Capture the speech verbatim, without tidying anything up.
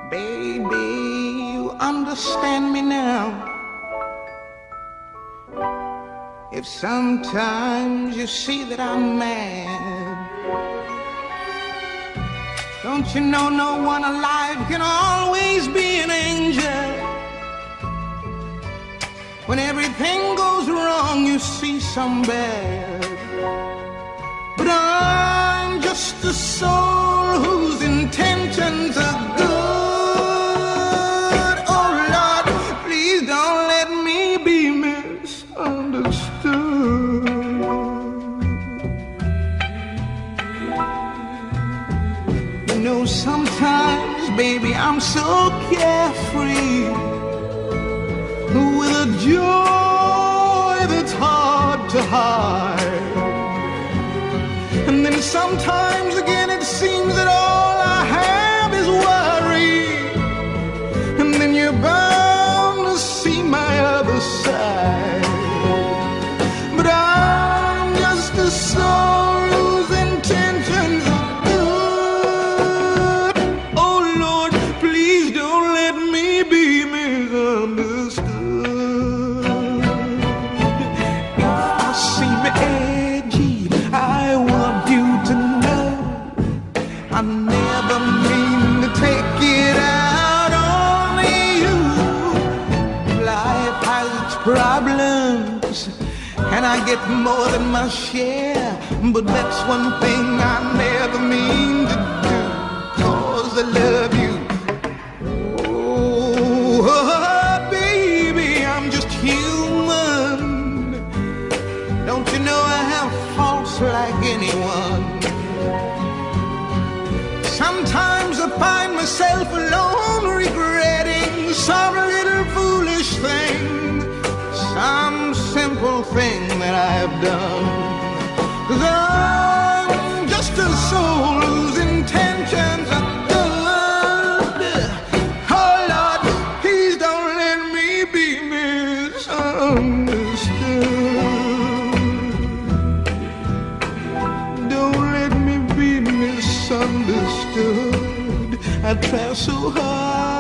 Baby, you understand me now. If sometimes you see that I'm mad, don't you know no one alive can always be an angel? When everything goes wrong, you see some bad. But I'm just a soul whose intentions are good. Oh Lord, please don't let me be misunderstood. You know, sometimes, baby, I'm so carefree, with a joy that's hard to hide. And then sometimes again it seems that all I have is worry. And then you're bound to see my other side. But I'm just a soul whose intentions are good. Oh Lord, please don't let me be misunderstood. I never mean to take it out on you. Life has its problems, and I get more than my share. But that's one thing I never mean to do, 'cause I love you. Oh, baby, I'm just human. Don't you know I have faults like anyone? Sometimes I find myself alone regretting some little foolish thing, some simple thing that I've done. 'Cause I'm just a soul whose intentions are good. Oh Lord, please don't let me be misunderstood. Don't let me be misunderstood. I try so hard